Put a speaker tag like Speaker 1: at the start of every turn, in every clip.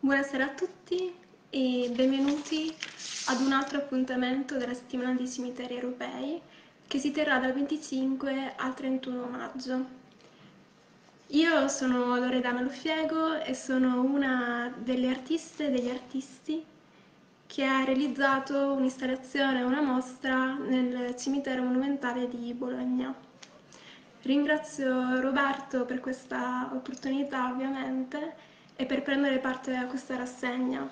Speaker 1: Buonasera a tutti e benvenuti ad un altro appuntamento della settimana dei cimiteri europei che si terrà dal 25 al 31 maggio. Io sono Loredana Lufiego e sono una delle artiste e degli artisti che ha realizzato un'installazione, una mostra nel cimitero monumentale di Bologna. Ringrazio Roberto per questa opportunità, ovviamente, e per prendere parte a questa rassegna.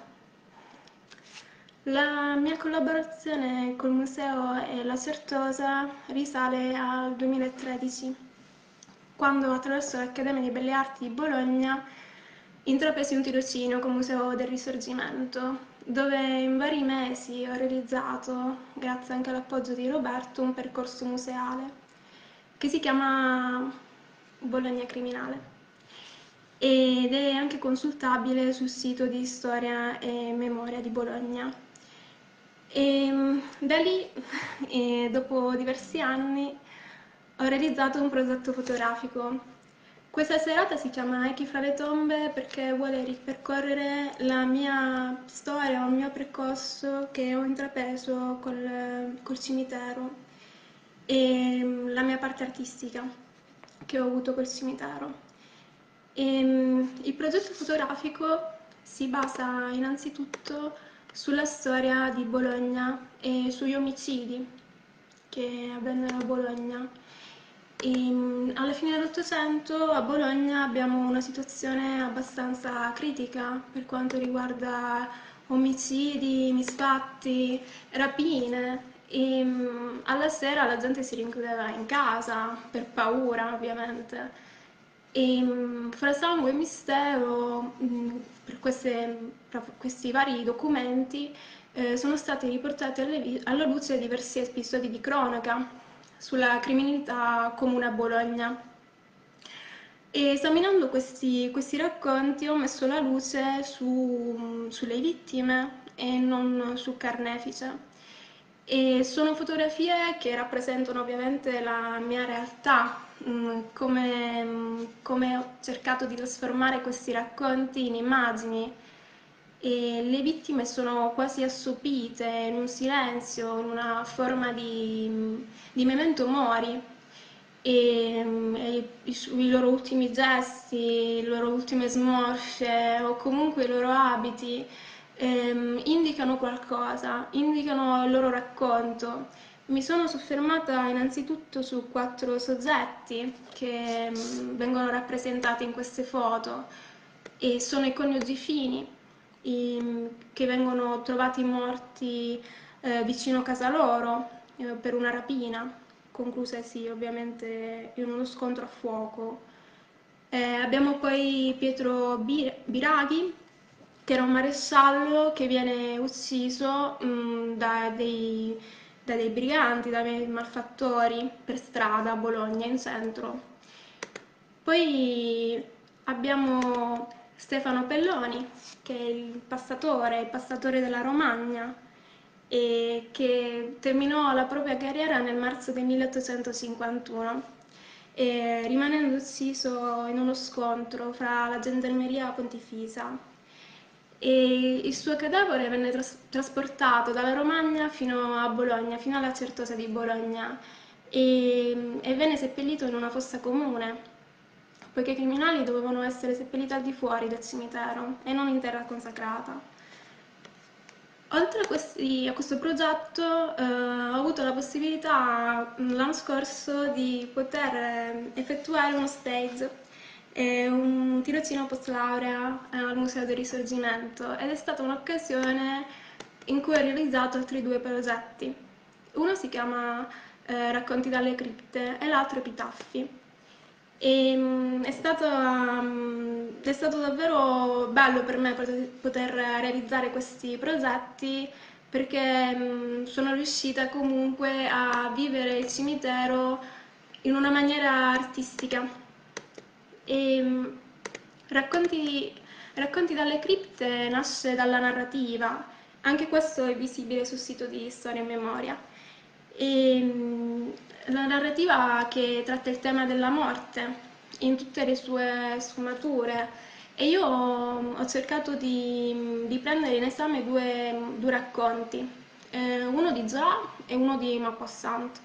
Speaker 1: La mia collaborazione col museo e la Certosa risale al 2013, quando attraverso l'Accademia di Belle Arti di Bologna intrapresi un tirocinio col Museo del Risorgimento, dove in vari mesi ho realizzato, grazie anche all'appoggio di Roberto, un percorso museale che si chiama Bologna Criminale ed è anche consultabile sul sito di Storia e Memoria di Bologna. Da lì, dopo diversi anni, ho realizzato un progetto fotografico. Questa serata si chiama Echi fra le tombe perché vuole ripercorrere la mia storia, il mio percorso che ho intrapreso col cimitero e la mia parte artistica che ho avuto col cimitero. Il progetto fotografico si basa innanzitutto sulla storia di Bologna e sugli omicidi che avvennero a Bologna. Alla fine dell'Ottocento a Bologna abbiamo una situazione abbastanza critica per quanto riguarda omicidi, misfatti, rapine. Alla sera la gente si rinchiudeva in casa per paura, ovviamente. Fra sangue e mistero, per questi vari documenti, sono stati riportati alla luce diversi episodi di cronaca sulla criminalità comune a Bologna. E esaminando questi racconti ho messo la luce sulle vittime e non sul carnefice. E sono fotografie che rappresentano ovviamente la mia realtà, come ho cercato di trasformare questi racconti in immagini e le vittime sono quasi assopite in un silenzio, in una forma di memento mori i loro ultimi gesti, le loro ultime smorfie o comunque i loro abiti indicano qualcosa, indicano il loro racconto. Mi sono soffermata innanzitutto su 4 soggetti che vengono rappresentati in queste foto e sono i coniugi Fini che vengono trovati morti vicino casa loro per una rapina, conclusasi ovviamente in uno scontro a fuoco. Abbiamo poi Pietro Biraghi, che era un maresciallo che viene ucciso da dei briganti, da dei malfattori per strada a Bologna, in centro. Poi abbiamo Stefano Pelloni, che è il passatore della Romagna, e che terminò la propria carriera nel marzo del 1851, rimanendo ucciso in uno scontro fra la gendarmeria pontifisa. E il suo cadavere venne trasportato dalla Romagna fino a Bologna, fino alla Certosa di Bologna, e venne seppellito in una fossa comune, poiché i criminali dovevano essere seppelliti al di fuori del cimitero e non in terra consacrata. Oltre a questo progetto ho avuto la possibilità l'anno scorso di poter effettuare uno stage, un tirocinio post laurea al Museo del Risorgimento ed è stata un'occasione in cui ho realizzato altri 2 progetti. Uno si chiama Racconti dalle cripte e l'altro Epitaffi. È stato davvero bello per me poter realizzare questi progetti perché sono riuscita comunque a vivere il cimitero in una maniera artistica. E, racconti, Racconti dalle cripte nasce dalla narrativa, anche questo è visibile sul sito di Storia e Memoria. La narrativa che tratta il tema della morte in tutte le sue sfumature E io ho cercato di prendere in esame due racconti, uno di Zola e uno di Maupassant,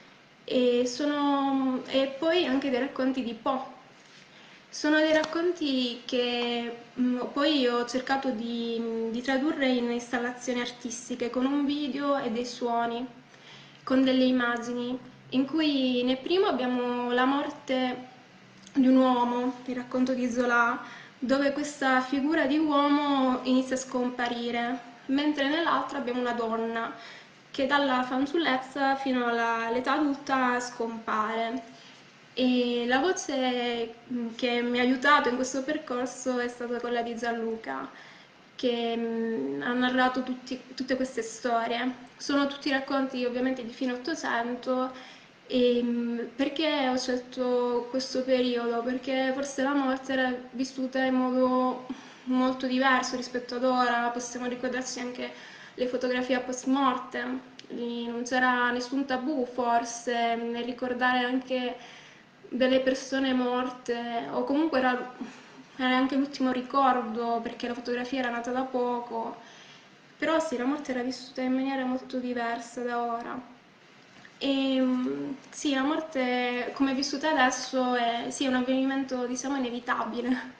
Speaker 1: e poi anche dei racconti di Poe. Sono dei racconti che poi ho cercato di tradurre in installazioni artistiche con un video e dei suoni, con delle immagini, in cui nel primo abbiamo la morte di un uomo, il racconto di Zola, dove questa figura di uomo inizia a scomparire, mentre nell'altro abbiamo una donna che dalla fanciullezza fino all'età adulta scompare. E la voce che mi ha aiutato in questo percorso è stata quella di Gianluca, che ha narrato tutte queste storie. Sono tutti racconti ovviamente di fine Ottocento. E perché ho scelto questo periodo? Perché forse la morte era vissuta in modo molto diverso rispetto ad ora, possiamo ricordarci anche le fotografie a post mortem, lì non c'era nessun tabù forse nel ricordare anche delle persone morte, o comunque era anche l'ultimo ricordo perché la fotografia era nata da poco, però sì, la morte era vissuta in maniera molto diversa da ora. E sì, la morte come è vissuta adesso è, sì, è un avvenimento diciamo inevitabile.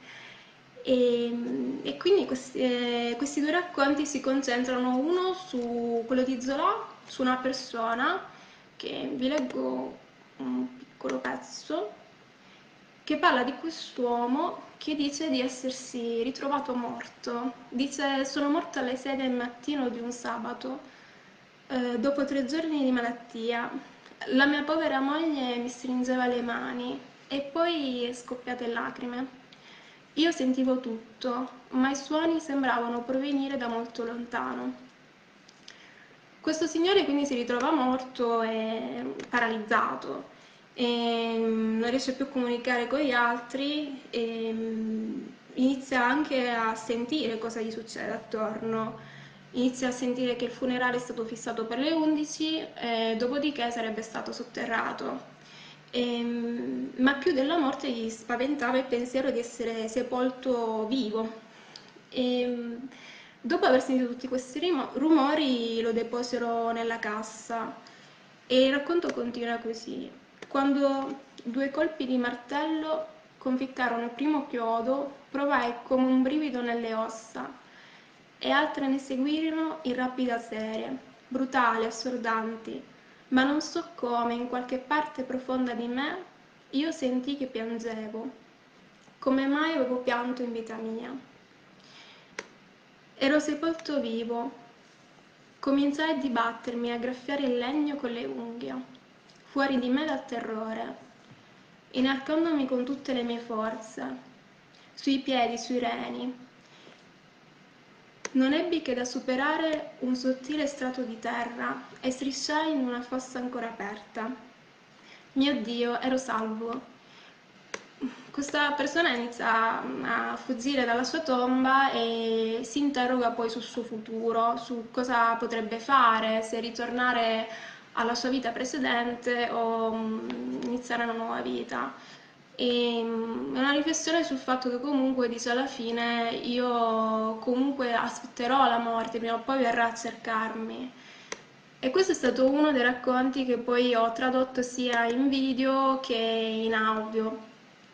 Speaker 1: E quindi questi due racconti si concentrano uno su quello di Zola, su una persona, che vi leggo un piccolo pezzo, che parla di quest'uomo che dice di essersi ritrovato morto. Dice: sono morto alle 6 del mattino di un sabato, dopo 3 giorni di malattia. La mia povera moglie mi stringeva le mani e poi è scoppiata in lacrime. Io sentivo tutto, ma i suoni sembravano provenire da molto lontano. Questo signore quindi si ritrova morto e paralizzato, e non riesce più a comunicare con gli altri, e inizia anche a sentire cosa gli succede attorno, inizia a sentire che il funerale è stato fissato per le 11 e dopodiché sarebbe stato sotterrato. Ma più della morte gli spaventava il pensiero di essere sepolto vivo. E, dopo aver sentito tutti questi rumori lo deposero nella cassa e il racconto continua così. Quando 2 colpi di martello conficcarono il primo chiodo, provai come un brivido nelle ossa e altre ne seguirono in rapida serie, brutali, assordanti, ma non so come, in qualche parte profonda di me, io sentii che piangevo. Come mai avevo pianto in vita mia? Ero sepolto vivo. Cominciai a dibattermi e a graffiare il legno con le unghie, fuori di me dal terrore, inarcandomi con tutte le mie forze, sui piedi, sui reni. Non ebbi che da superare un sottile strato di terra e strisciai in una fossa ancora aperta. Mio Dio, ero salvo. Questa persona inizia a fuggire dalla sua tomba e si interroga poi sul suo futuro, su cosa potrebbe fare, se ritornare alla sua vita precedente o iniziare una nuova vita. E è una riflessione sul fatto che comunque dice alla fine io comunque aspetterò la morte, prima o poi verrà a cercarmi. E questo è stato uno dei racconti che poi ho tradotto sia in video che in audio.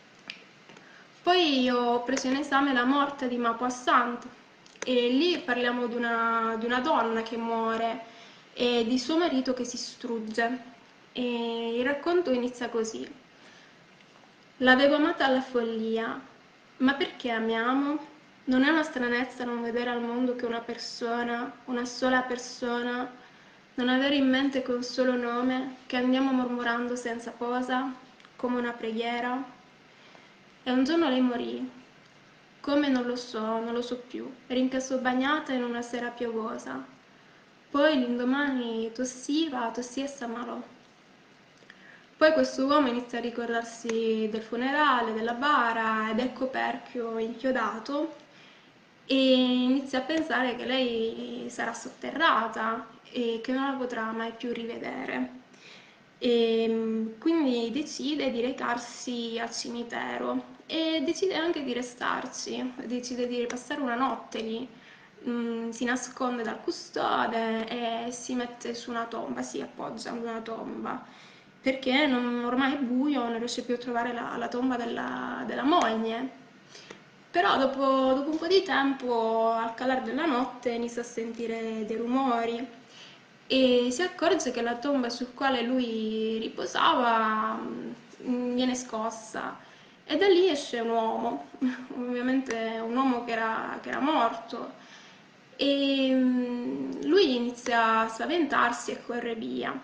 Speaker 1: Poi ho preso in esame La morte di Maupassant e lì parliamo di una donna che muore e di suo marito che si strugge. E il racconto inizia così. L'avevo amata alla follia, ma perché amiamo? Non è una stranezza non vedere al mondo che una persona, una sola persona, non avere in mente che un solo nome, che andiamo mormorando senza posa, come una preghiera? E un giorno lei morì. Come non lo so, non lo so più. Rincasso bagnata in una sera piovosa. Poi l'indomani tossiva, tossì e s'ammalò. Poi questo uomo inizia a ricordarsi del funerale, della bara e del coperchio inchiodato e inizia a pensare che lei sarà sotterrata e che non la potrà mai più rivedere. E quindi decide di recarsi al cimitero e decide anche di restarci, decide di passare una notte lì. Si nasconde dal custode e si mette su una tomba, si appoggia ad una tomba, perché ormai è buio, non riesce più a trovare la tomba della moglie. Però dopo un po' di tempo, al calare della notte, inizia a sentire dei rumori e si accorge che la tomba sul quale lui riposava viene scossa e da lì esce un uomo, ovviamente un uomo che era morto, e lui inizia a spaventarsi e corre via.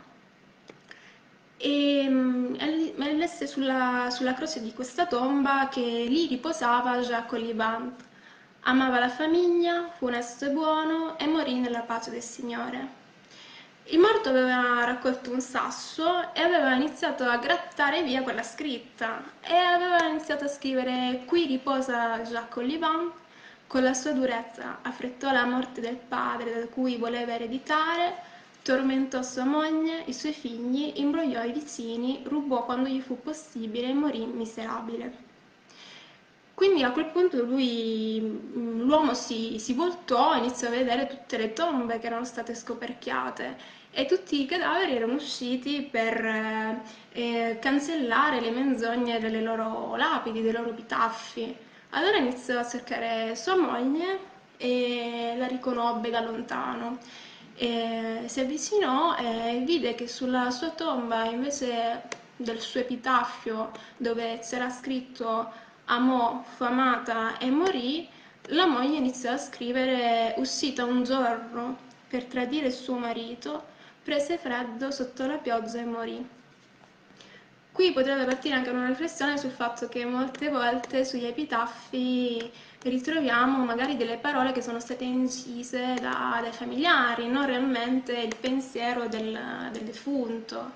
Speaker 1: E lesse sulla croce di questa tomba che lì riposava Jacques Olivan. Amava la famiglia, fu onesto e buono e morì nella pace del Signore. Il morto aveva raccolto un sasso e aveva iniziato a grattare via quella scritta e aveva iniziato a scrivere: qui riposa Jacques Olivan, con la sua durezza affrettò la morte del padre da cui voleva ereditare, tormentò sua moglie, i suoi figli, imbrogliò i vicini, rubò quando gli fu possibile e morì miserabile. Quindi a quel punto l'uomo si voltò e iniziò a vedere tutte le tombe che erano state scoperchiate e tutti i cadaveri erano usciti per cancellare le menzogne delle loro lapidi, dei loro epitaffi. Allora iniziò a cercare sua moglie e la riconobbe da lontano. Si avvicinò e vide che sulla sua tomba, invece del suo epitaffio dove c'era scritto amò, fu amata e morì, la moglie iniziò a scrivere: uscita un giorno per tradire il suo marito, prese freddo sotto la pioggia e morì. Qui potrebbe partire anche una riflessione sul fatto che molte volte sugli epitaffi ritroviamo magari delle parole che sono state incise dai familiari, non realmente il pensiero del defunto.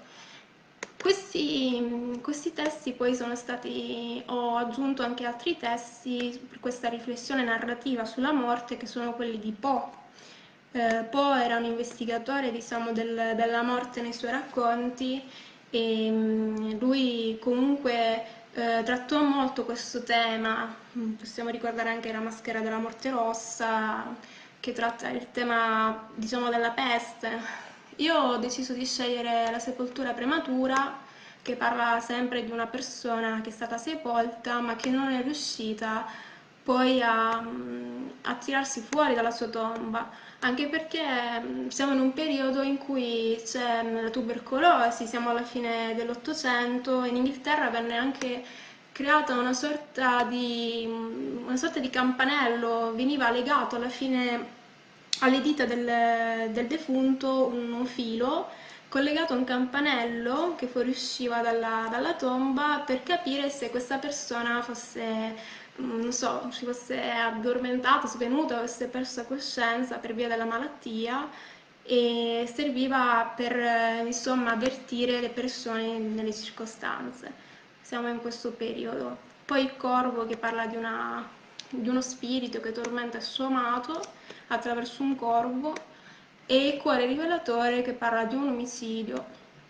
Speaker 1: Questi testi poi sono stati, ho aggiunto anche altri testi per questa riflessione narrativa sulla morte, che sono quelli di Poe. Poe era un investigatore, diciamo, della morte nei suoi racconti e lui comunque trattò molto questo tema. Possiamo ricordare anche La maschera della morte rossa, che tratta il tema, diciamo, della peste. Io ho deciso di scegliere La sepoltura prematura, che parla sempre di una persona che è stata sepolta ma che non è riuscita poi a tirarsi fuori dalla sua tomba, anche perché siamo in un periodo in cui c'è la tubercolosi, siamo alla fine dell'Ottocento, in Inghilterra venne anche creata una sorta di campanello, veniva legato alla fine alle dita del defunto un filo collegato a un campanello che fuoriusciva dalla tomba per capire se questa persona fosse, non so, si fosse addormentata, svenuta, avesse perso coscienza per via della malattia, e serviva per insomma avvertire le persone nelle circostanze. Siamo in questo periodo. Poi il corvo, che parla di uno spirito che tormenta il suo amato attraverso un corvo, e il cuore rivelatore, che parla di un omicidio,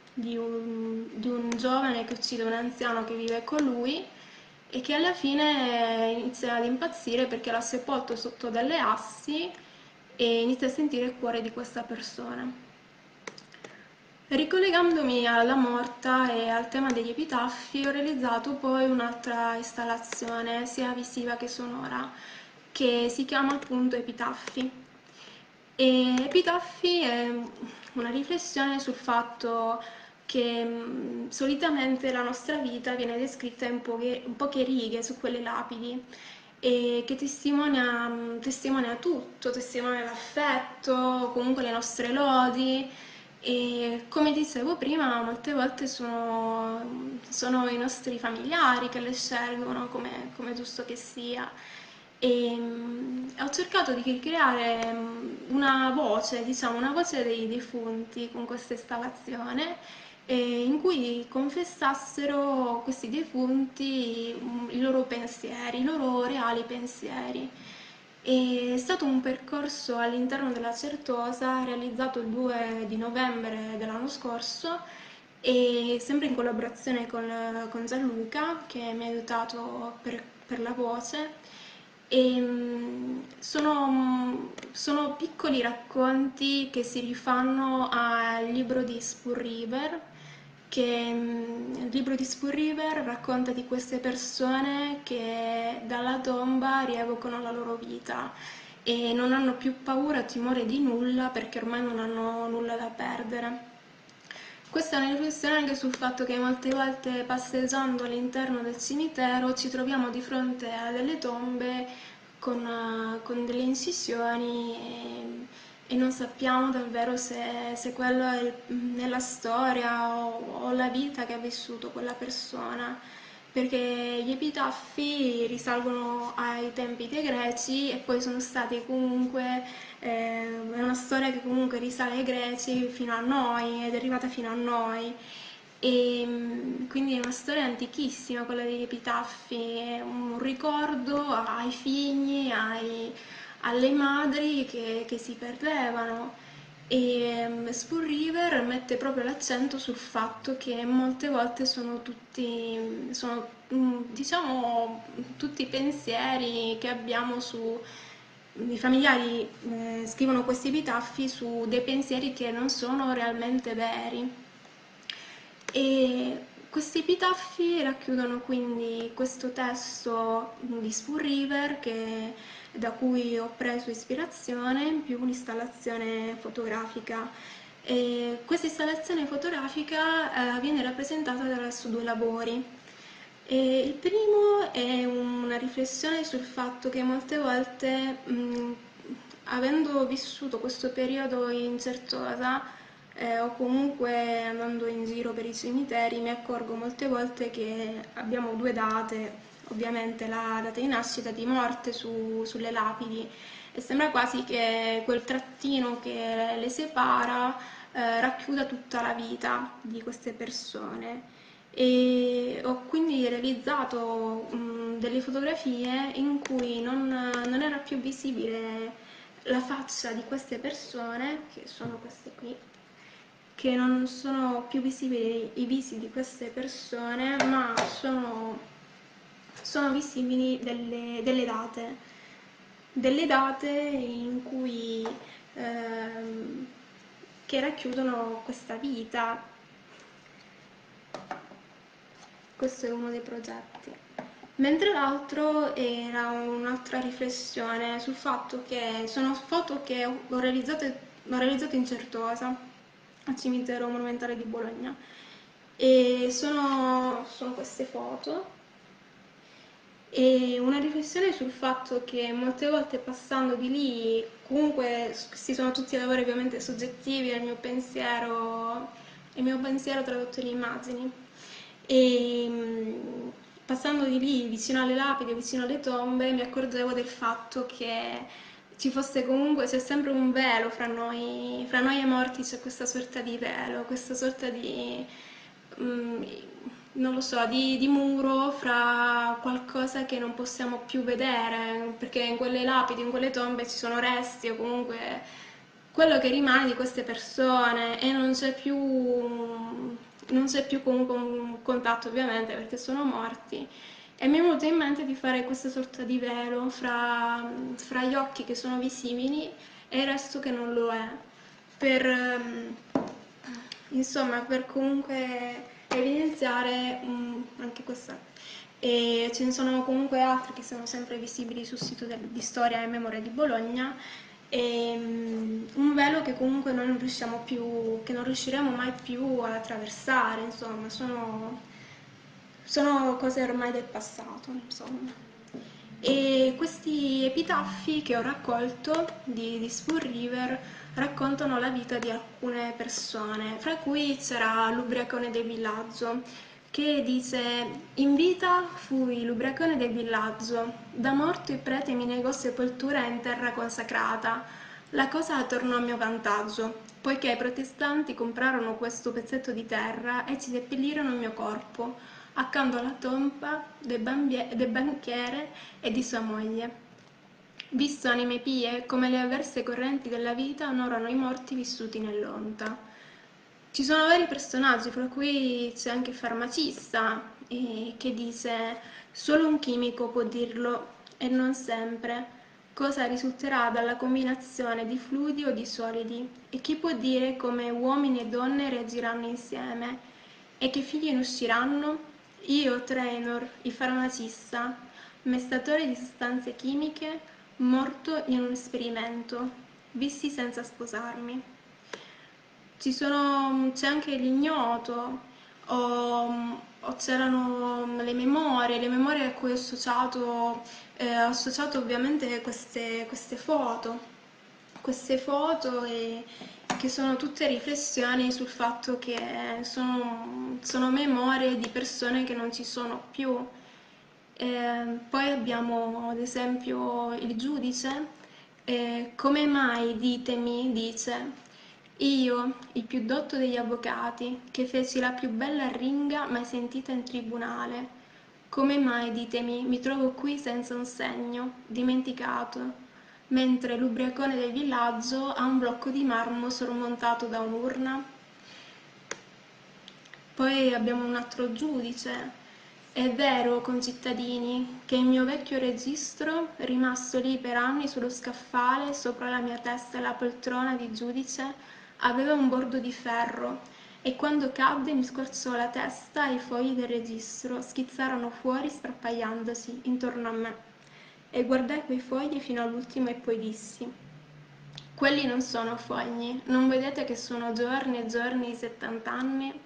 Speaker 1: di un giovane che uccide un anziano che vive con lui e che alla fine inizia ad impazzire perché l'ha sepolto sotto delle assi e inizia a sentire il cuore di questa persona. Ricollegandomi alla morta e al tema degli epitaffi, ho realizzato poi un'altra installazione, sia visiva che sonora, che si chiama appunto Epitaffi. E Epitaffi è una riflessione sul fatto che solitamente la nostra vita viene descritta in poche righe su quelle lapidi e che testimonia tutto, testimonia l'affetto, comunque le nostre lodi. E come dicevo prima, molte volte sono i nostri familiari che le scelgono, come giusto che sia. E ho cercato di ricreare una voce, diciamo, una voce dei defunti con questa installazione, in cui confessassero questi defunti i loro pensieri, i loro reali pensieri. È stato un percorso all'interno della Certosa realizzato il 2 di novembre dell'anno scorso e sempre in collaborazione con Gianluca che mi ha aiutato per la voce. Sono piccoli racconti che si rifanno al libro di Spur River, che il libro di Spur River racconta di queste persone che dalla tomba rievocano la loro vita e non hanno più paura o timore di nulla perché ormai non hanno nulla da perdere. Questa è una riflessione anche sul fatto che molte volte passeggiando all'interno del cimitero ci troviamo di fronte a delle tombe con delle incisioni e non sappiamo davvero se quello è la storia o la vita che ha vissuto quella persona, perché gli epitaffi risalgono ai tempi dei Greci e poi sono stati comunque, è una storia che comunque risale ai Greci fino a noi, è arrivata fino a noi. E quindi è una storia antichissima quella degli epitaffi, è un ricordo ai figli, alle madri che si perdevano. E Spoon River mette proprio l'accento sul fatto che molte volte diciamo, tutti i pensieri che abbiamo su, i familiari scrivono questi epitaffi su dei pensieri che non sono realmente veri. E questi epitaffi racchiudono quindi questo testo di Spoon River da cui ho preso ispirazione, più un'installazione fotografica. E questa installazione fotografica viene rappresentata attraverso due lavori. Il primo è una riflessione sul fatto che molte volte, avendo vissuto questo periodo in Certosa, o comunque andando in giro per i cimiteri, mi accorgo molte volte che abbiamo due date, ovviamente la data di nascita e di morte sulle lapidi, e sembra quasi che quel trattino che le separa racchiuda tutta la vita di queste persone. E ho quindi realizzato delle fotografie in cui non era più visibile la faccia di queste persone, che sono queste qui, che non sono più visibili i visi di queste persone, ma sono visibili delle date in cui, che racchiudono questa vita. Questo è uno dei progetti. Mentre l'altro era un'altra riflessione sul fatto che sono foto che ho realizzato in Certosa, al cimitero monumentale di Bologna. E sono queste foto e una riflessione sul fatto che molte volte passando di lì, comunque questi sono tutti lavori ovviamente soggettivi, è il mio pensiero tradotto in immagini. E passando di lì vicino alle lapidi, vicino alle tombe, mi accorgevo del fatto che ci fosse comunque, c'è sempre un velo fra noi e i morti, c'è questa sorta di velo, questa sorta di, mm, non lo so, di muro fra qualcosa che non possiamo più vedere, perché in quelle lapidi, in quelle tombe ci sono resti o comunque quello che rimane di queste persone e non c'è più comunque un contatto ovviamente perché sono morti. E mi è venuto in mente di fare questa sorta di velo fra gli occhi che sono visibili e il resto che non lo è, per, insomma, per comunque evidenziare anche questa. E ce ne sono comunque altri che sono sempre visibili sul sito di Storia e Memoria di Bologna, e un velo che comunque noi non riusciamo più, che non riusciremo mai più ad attraversare, insomma, sono cose ormai del passato, insomma. E questi epitaffi che ho raccolto di Spoon River raccontano la vita di alcune persone, fra cui c'era l'ubriacone del villaggio, che dice: in vita fui l'ubriacone del villaggio, da morto il prete mi negò sepoltura in terra consacrata. La cosa tornò a mio vantaggio, poiché i protestanti comprarono questo pezzetto di terra e ci seppellirono il mio corpo, accanto alla tomba del banchiere e di sua moglie. Visto anime pie, come le avverse correnti della vita onorano i morti vissuti nell'onta. Ci sono vari personaggi, fra cui c'è anche il farmacista, che dice solo un chimico può dirlo e non sempre cosa risulterà dalla combinazione di fluidi o di solidi e chi può dire come uomini e donne reagiranno insieme e che figli ne usciranno? Io, Trainor, il farmacista, mestatore di sostanze chimiche, morto in un esperimento, visti senza sposarmi. C'è anche l'ignoto, o c'erano le memorie a cui ho associato ovviamente queste foto che sono tutte riflessioni sul fatto che sono memorie di persone che non ci sono più. Poi abbiamo ad esempio il giudice, come mai ditemi, dice, io, il più dotto degli avvocati, che feci la più bella arringa mai sentita in tribunale, come mai, ditemi, mi trovo qui senza un segno, dimenticato, mentre l'ubriacone del villaggio ha un blocco di marmo sormontato da un'urna? Poi abbiamo un altro giudice. È vero, concittadini, che il mio vecchio registro, rimasto lì per anni sullo scaffale sopra la mia testa e la poltrona di giudice, aveva un bordo di ferro e quando cadde mi squarciò la testa e i fogli del registro schizzarono fuori sparpagliandosi intorno a me. E guardai quei fogli fino all'ultimo e poi dissi: quelli non sono fogli, non vedete che sono giorni e giorni di 70 anni?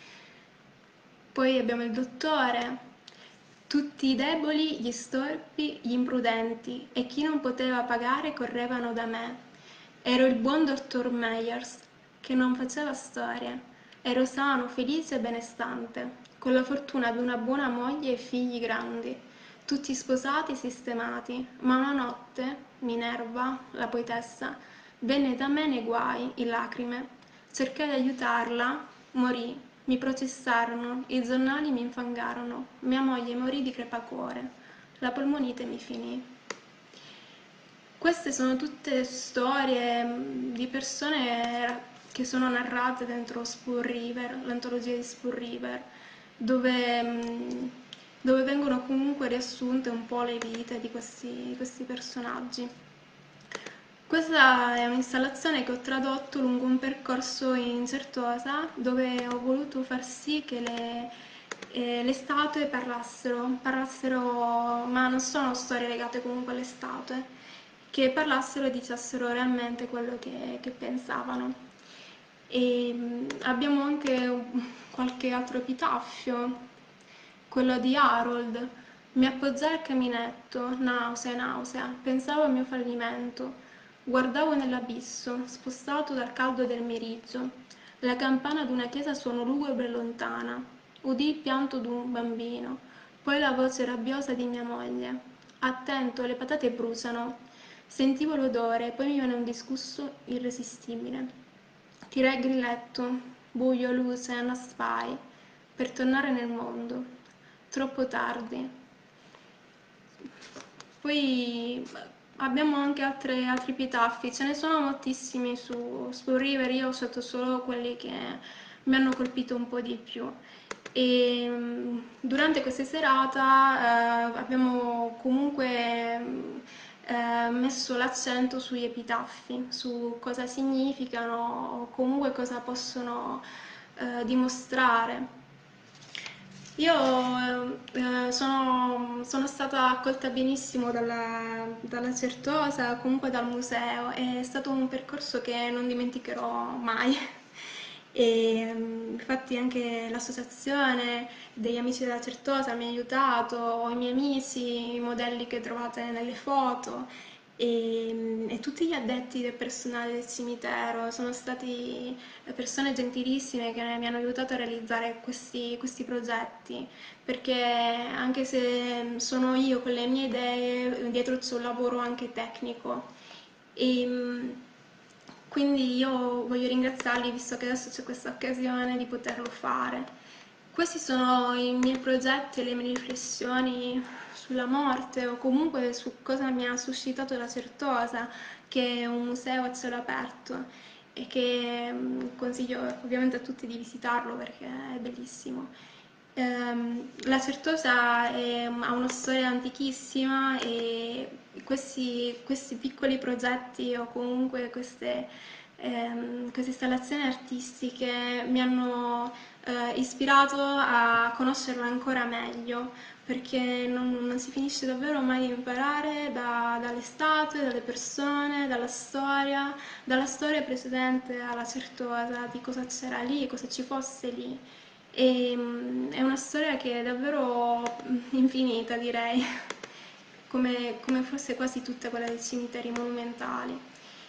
Speaker 1: Poi abbiamo il dottore, tutti i deboli, gli storpi, gli imprudenti, e chi non poteva pagare correvano da me. Ero il buon dottor Meyers, che non faceva storie. Ero sano, felice e benestante, con la fortuna di una buona moglie e figli grandi, tutti sposati e sistemati, ma una notte Minerva, la poetessa, venne da me nei guai, in lacrime. Cercai di aiutarla, morì, mi processarono, i giornali mi infangarono, mia moglie morì di crepacuore, la polmonite mi finì. Queste sono tutte storie di persone che sono narrate dentro Spoon River, l'antologia di Spoon River, dove, dove vengono comunque riassunte un po' le vite di questi personaggi. Questa è un'installazione che ho tradotto lungo un percorso in Certosa dove ho voluto far sì che le statue parlassero, ma non sono storie legate comunque alle statue, che parlassero e dicessero realmente quello che pensavano. E abbiamo anche qualche altro epitaffio, quello di Harold. Mi appoggiai al caminetto, nausea, nausea, pensavo al mio fallimento. Guardavo nell'abisso, spostato dal caldo del meriggio. La campana d'una chiesa suonò lugubre e lontana. Udì il pianto d'un bambino, poi la voce rabbiosa di mia moglie. Attento, le patate bruciano. Sentivo l'odore, poi mi venne un disgusto irresistibile. Tirai il grilletto, buio, luce, una spai, per tornare nel mondo. Troppo tardi. Poi abbiamo anche altri epitaffi, ce ne sono moltissimi su River, io ho scelto solo quelli che mi hanno colpito un po' di più. E durante questa serata abbiamo comunque messo l'accento sugli epitaffi, su cosa significano o comunque cosa possono dimostrare. Io sono stata accolta benissimo dalla Certosa, comunque dal museo, è stato un percorso che non dimenticherò mai. E, infatti anche l'associazione degli amici della Certosa mi ha aiutato, i miei amici, i modelli che trovate nelle foto e tutti gli addetti del personale del cimitero sono stati persone gentilissime che mi hanno aiutato a realizzare questi progetti, perché anche se sono io con le mie idee, dietro c'è un lavoro anche tecnico. E, quindi io voglio ringraziarli visto che adesso c'è questa occasione di poterlo fare. Questi sono i miei progetti e le mie riflessioni sulla morte o comunque su cosa mi ha suscitato la Certosa, che è un museo a cielo aperto. e che consiglio ovviamente a tutti di visitarlo perché è bellissimo. La Certosa ha una storia antichissima e questi piccoli progetti o comunque queste installazioni artistiche mi hanno ispirato a conoscerla ancora meglio, perché non si finisce davvero mai di imparare dalle statue, dalle persone, dalla storia precedente alla Certosa, di cosa c'era lì, cosa ci fosse lì. È una storia che è davvero infinita, direi, come fosse quasi tutta quella dei cimiteri monumentali.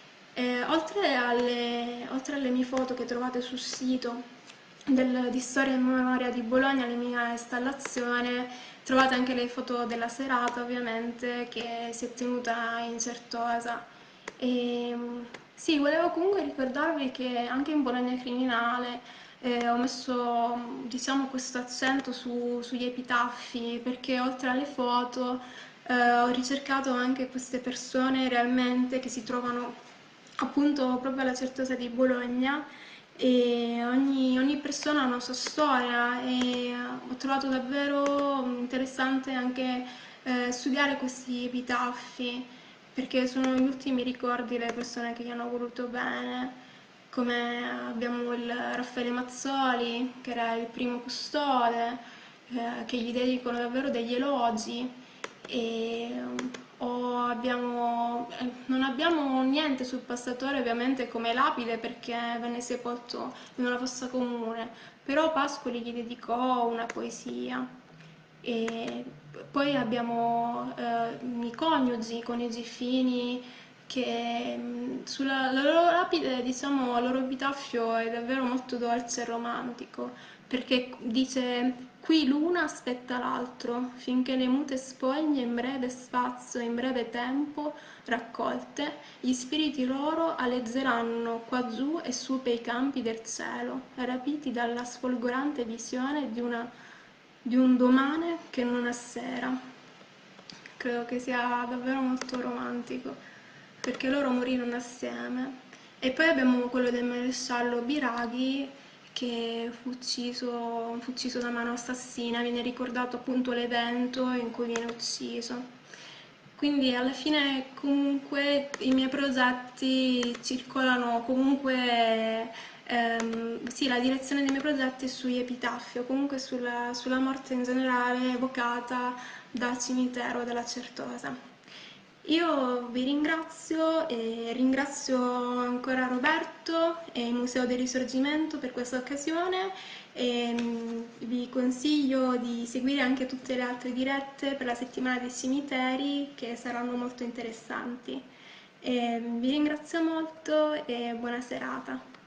Speaker 1: Oltre alle mie foto che trovate sul sito di Storia e Memoria di Bologna, la mia installazione, trovate anche le foto della serata, ovviamente, che si è tenuta in Certosa. E, sì, volevo comunque ricordarvi che anche in Bologna Criminale ho messo, diciamo, questo accento sugli epitaffi, perché oltre alle foto ho ricercato anche queste persone realmente che si trovano appunto proprio alla Certosa di Bologna, e ogni persona ha una sua storia e ho trovato davvero interessante anche studiare questi epitaffi, perché sono gli ultimi ricordi delle persone che gli hanno voluto bene, come abbiamo il Raffaele Mazzoli, che era il primo custode, che gli dedicano davvero degli elogi, e non abbiamo niente sul passatore ovviamente come lapide perché venne sepolto in una fossa comune, però Pascoli gli dedicò una poesia. E poi abbiamo i coniugi Fini, che sulla la loro lapide, diciamo, il loro epitaffio è davvero molto dolce e romantico, perché dice: qui l'una aspetta l'altro, finché le mute spoglie in breve spazio, in breve tempo, raccolte, gli spiriti loro aleggeranno qua giù e su pei campi del cielo, rapiti dalla sfolgorante visione di un domane che non è sera. Credo che sia davvero molto romantico, perché loro morirono assieme. E poi abbiamo quello del maresciallo Biraghi, che fu ucciso da mano assassina, viene ricordato appunto l'evento in cui viene ucciso. Quindi alla fine comunque i miei progetti circolano comunque, sì, la direzione dei miei progetti è sugli epitaffi o comunque sulla morte in generale evocata dal cimitero della Certosa. Io vi ringrazio e ringrazio ancora Roberto e il Museo del Risorgimento per questa occasione e vi consiglio di seguire anche tutte le altre dirette per la settimana dei cimiteri che saranno molto interessanti. Vi ringrazio molto e buona serata.